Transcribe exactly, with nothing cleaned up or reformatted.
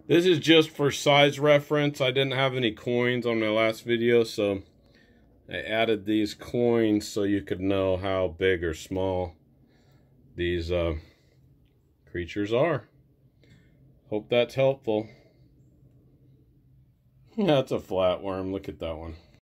This is just for size reference. I didn't have any coins on my last video, so I added these coins so you could know how big or small these uh, creatures are. Hope that's helpful. That's a flatworm. Look at that one.